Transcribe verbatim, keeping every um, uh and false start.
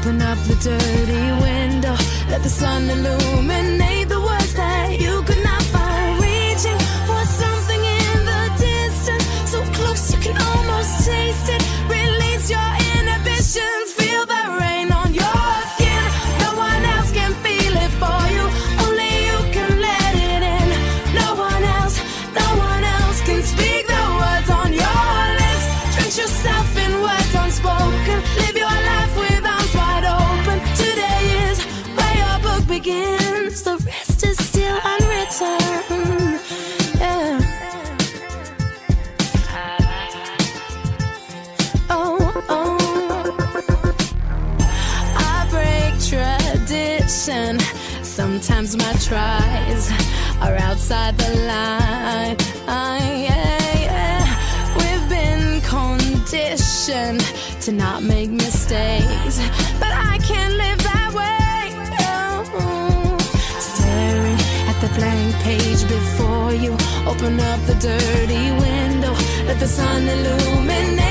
Open up the dirty window, let the sun illuminate the words that you could not find. Reaching for something in the distance, so close you can almost taste it. Release your inhibitions, feel the rain on your skin. No one else can feel it for you, only you can let it in. No one else, no one else can speak the words on your lips. Drench yourself in words unspoken, live your life with arms wide open. Today is where your book begins, the rest is still unwritten. Yeah. Oh, oh. I break tradition. Sometimes my tries are outside the line. Uh, yeah, yeah. We've been conditioned to not make mistakes, but I can't live that way. Oh. Staring at the blank page before you, open up the dirty window, let the sun illuminate